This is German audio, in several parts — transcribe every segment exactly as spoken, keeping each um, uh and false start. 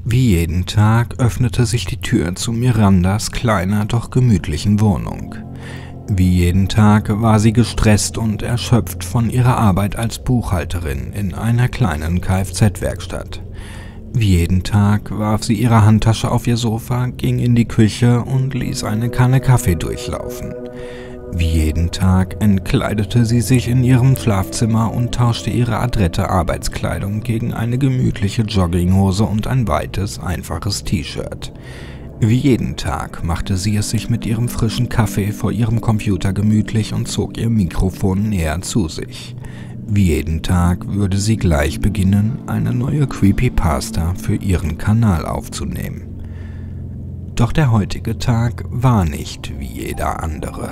Wie jeden Tag öffnete sich die Tür zu Mirandas kleiner, doch gemütlichen Wohnung. Wie jeden Tag war sie gestresst und erschöpft von ihrer Arbeit als Buchhalterin in einer kleinen Kfz-Werkstatt. Wie jeden Tag warf sie ihre Handtasche auf ihr Sofa, ging in die Küche und ließ eine Kanne Kaffee durchlaufen. Wie jeden Tag entkleidete sie sich in ihrem Schlafzimmer und tauschte ihre adrette Arbeitskleidung gegen eine gemütliche Jogginghose und ein weites, einfaches T-Shirt. Wie jeden Tag machte sie es sich mit ihrem frischen Kaffee vor ihrem Computer gemütlich und zog ihr Mikrofon näher zu sich. Wie jeden Tag würde sie gleich beginnen, eine neue Creepypasta für ihren Kanal aufzunehmen. Doch der heutige Tag war nicht wie jeder andere.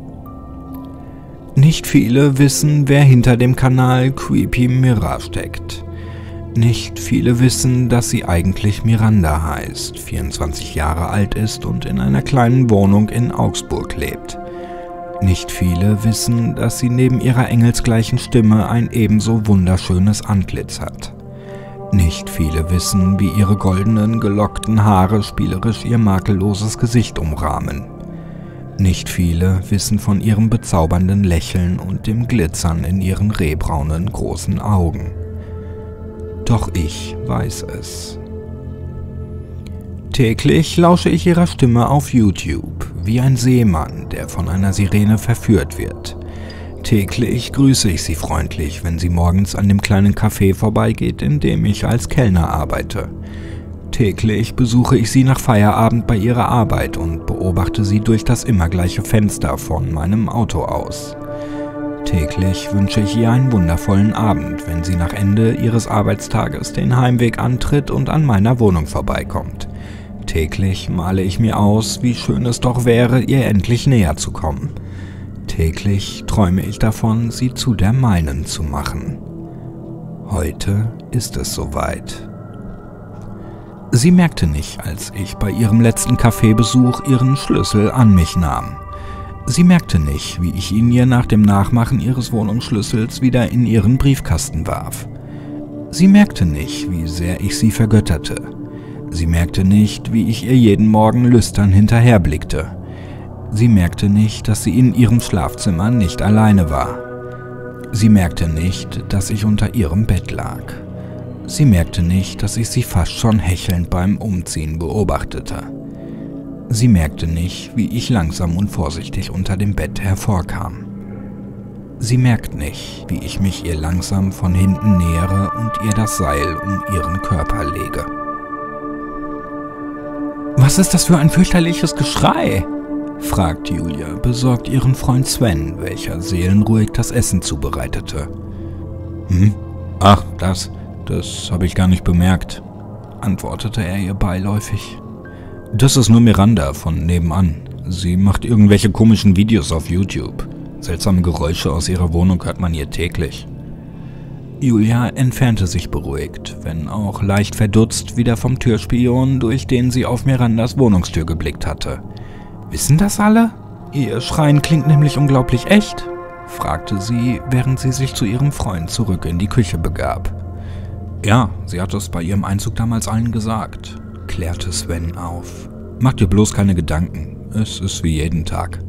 Nicht viele wissen, wer hinter dem Kanal Creepy Mira steckt. Nicht viele wissen, dass sie eigentlich Miranda heißt, vierundzwanzig Jahre alt ist und in einer kleinen Wohnung in Augsburg lebt. Nicht viele wissen, dass sie neben ihrer engelsgleichen Stimme ein ebenso wunderschönes Antlitz hat. Nicht viele wissen, wie ihre goldenen, gelockten Haare spielerisch ihr makelloses Gesicht umrahmen. Nicht viele wissen von ihrem bezaubernden Lächeln und dem Glitzern in ihren rehbraunen großen Augen. Doch ich weiß es. Täglich lausche ich ihrer Stimme auf YouTube, wie ein Seemann, der von einer Sirene verführt wird. Täglich grüße ich sie freundlich, wenn sie morgens an dem kleinen Café vorbeigeht, in dem ich als Kellner arbeite. Täglich besuche ich sie nach Feierabend bei ihrer Arbeit und beobachte sie durch das immer gleiche Fenster von meinem Auto aus. Täglich wünsche ich ihr einen wundervollen Abend, wenn sie nach Ende ihres Arbeitstages den Heimweg antritt und an meiner Wohnung vorbeikommt. Täglich male ich mir aus, wie schön es doch wäre, ihr endlich näher zu kommen. Täglich träume ich davon, sie zu der meinen zu machen. Heute ist es soweit. Sie merkte nicht, als ich bei ihrem letzten Kaffeebesuch ihren Schlüssel an mich nahm. Sie merkte nicht, wie ich ihn ihr nach dem Nachmachen ihres Wohnungsschlüssels wieder in ihren Briefkasten warf. Sie merkte nicht, wie sehr ich sie vergötterte. Sie merkte nicht, wie ich ihr jeden Morgen lüstern hinterherblickte. Sie merkte nicht, dass sie in ihrem Schlafzimmer nicht alleine war. Sie merkte nicht, dass ich unter ihrem Bett lag. Sie merkte nicht, dass ich sie fast schon hechelnd beim Umziehen beobachtete. Sie merkte nicht, wie ich langsam und vorsichtig unter dem Bett hervorkam. Sie merkt nicht, wie ich mich ihr langsam von hinten nähere und ihr das Seil um ihren Körper lege. »Was ist das für ein fürchterliches Geschrei?« fragt Julia besorgt ihren Freund Sven, welcher seelenruhig das Essen zubereitete. »Hm? Ach, das, das habe ich gar nicht bemerkt«, antwortete er ihr beiläufig. »Das ist nur Miranda von nebenan. Sie macht irgendwelche komischen Videos auf YouTube. Seltsame Geräusche aus ihrer Wohnung hört man hier täglich.« Julia entfernte sich beruhigt, wenn auch leicht verdutzt, wieder vom Türspion, durch den sie auf Mirandas Wohnungstür geblickt hatte. »Wissen das alle? Ihr Schreien klingt nämlich unglaublich echt«, fragte sie, während sie sich zu ihrem Freund zurück in die Küche begab. »Ja, sie hat es bei ihrem Einzug damals allen gesagt«, klärte Sven auf. »Mach dir bloß keine Gedanken, es ist wie jeden Tag.«